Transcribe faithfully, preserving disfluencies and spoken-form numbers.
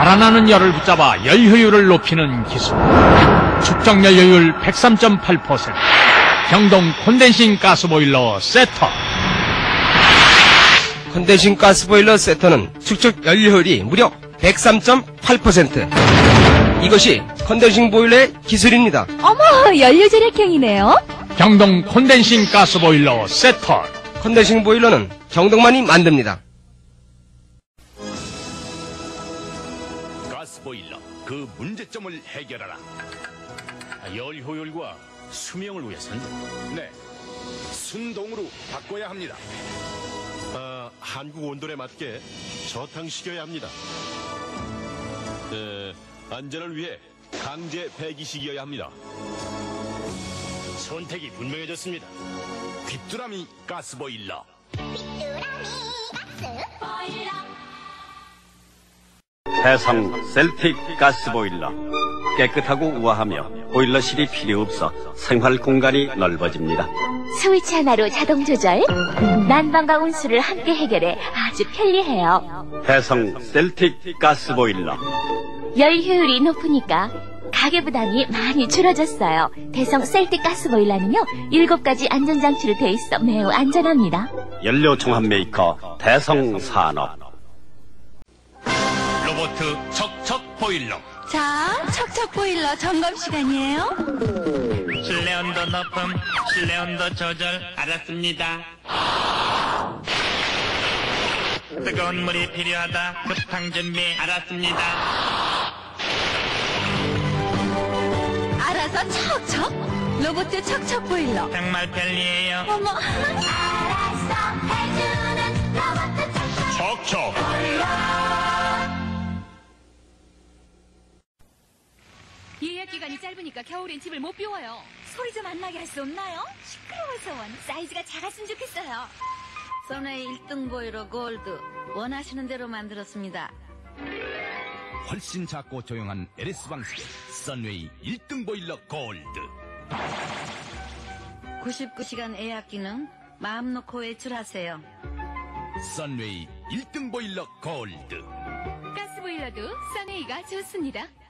달아나는 열을 붙잡아 열 효율을 높이는 기술. 축적 연료율 백삼 점 팔 퍼센트. 경동 콘덴싱 가스보일러 세터. 콘덴싱 가스보일러 세터는 축적 연료율이 무려 백삼 점 팔 퍼센트. 이것이 컨덴싱 보일러의 기술입니다. 어머, 연료 절약형이네요. 경동 콘덴싱 가스보일러 세터. 컨덴싱 보일러는 경동만이 만듭니다. 가스보일러, 그 문제점을 해결하라. 열 효율과 수명을 위해서는 네, 순동으로 바꿔야 합니다. 아, 한국 온도에 맞게 저탕시켜야 합니다. 네, 안전을 위해 강제 배기식이어야 합니다. 선택이 분명해졌습니다. 귀뚜라미 가스보일러. 해성 셀틱 가스보일러. 깨끗하고 우아하며 보일러실이 필요 없어 생활 공간이 넓어집니다. 스위치 하나로 자동 조절, 난방과 온수를 함께 해결해 아주 편리해요. 해성 셀틱 가스보일러. 열 효율이 높으니까 가계 부담이 많이 줄어졌어요. 대성 셀틱 가스보일러는요, 일곱 가지 안전장치로 돼 있어 매우 안전합니다. 연료 종합 메이커 대성 산업. 로보트 척척 보일러. 자, 척척 보일러 점검 시간이에요. 실내 온도 높음, 실내 온도 조절. 알았습니다. 뜨거운 물이 필요하다. 급탕 준비. 알았습니다. 알아서 척척. 로봇 척척 보일러. 정말 편리해요. 어머. 알았어 해주는 로봇 척척. 척척. 예약 기간이 짧으니까 겨울엔 집을 못 비워요. 소리 좀 안 나게 할 수 없나요? 시끄러워서 원. 사이즈가 작았으면 좋겠어요. 선웨이 일 등 보일러 골드. 원하시는 대로 만들었습니다. 훨씬 작고 조용한 엘에스 방식의 선웨이 일 등 보일러 골드. 구십구 시간 예약 기능 마음 놓고 외출하세요. 선웨이 일 등 보일러 골드. 가스보일러도 선웨이가 좋습니다.